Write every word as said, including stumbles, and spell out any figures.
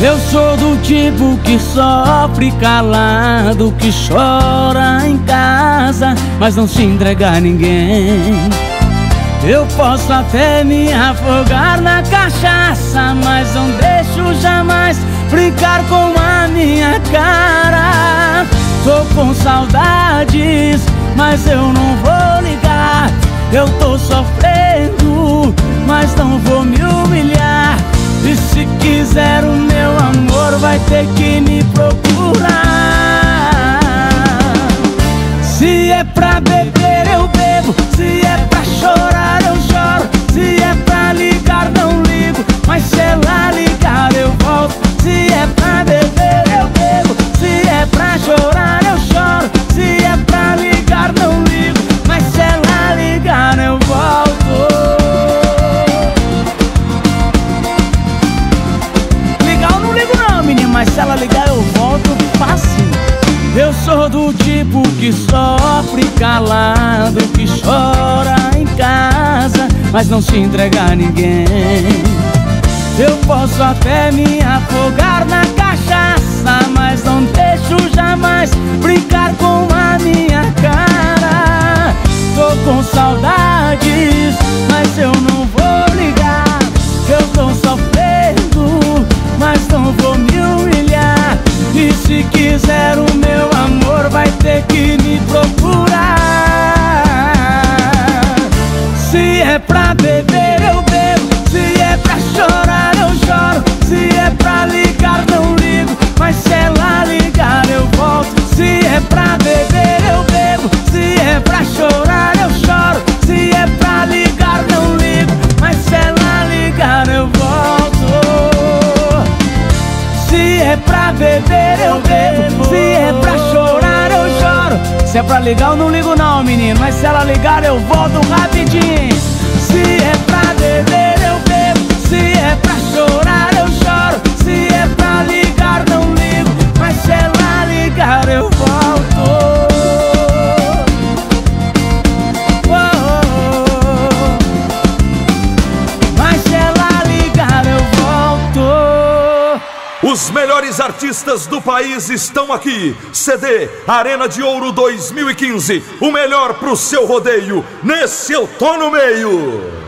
Eu sou do tipo que sofre calado, que chora em casa, mas não se entrega a ninguém. Eu posso até me afogar na cachaça, mas não deixo jamais brincar com a minha cara. Tô com saudades, mas eu não vou ligar. Eu tô sofrendo, mas não vou me humilhar. E se quiser o meu amor, vai ter que me procurar. Se é pra beber, eu bebo. Se é pra chorar, eu choro. Se é pra ligar, não ligo, mas se ela ligar, eu volto. Se é pra beber, eu bebo. Se é pra chorar, eu choro. Se é pra ligar, não ligo, mas se ela ligar, eu volto. Mas se ela ligar eu volto fácil. Eu sou do tipo que sofre calado, que chora em casa, mas não se entrega a ninguém. Eu posso até me afogar na cachaça, mas não deixo jamais brincar com a minha cara. Tô com saudades, mas eu não vou ligar. Eu tô sofrendo, mas não vou me humilhar. E se quiser o meu amor, vai ter que me procurar. Se é pra beber, eu bebo. Se é pra chorar, eu choro. Se é pra ligar, não ligo, mas se ela ligar, eu volto. Se é pra beber, eu bebo. Se é pra chorar, eu choro. Se é pra ligar, não ligo, mas se ela ligar, eu volto. Se é pra beber, eu bebo. Se é pra chorar, eu choro. Se é pra ligar, eu não ligo não, menino, mas se ela ligar, eu volto rapidinho. Se é pra beber, eu bebo. Se é pra chorar, eu choro. Se é pra ligar, não ligo, mas se ela ligar, eu volto. Os melhores artistas do país estão aqui. C D Arena de Ouro dois mil e quinze. O melhor pro seu rodeio. Nesse eu tô no meio.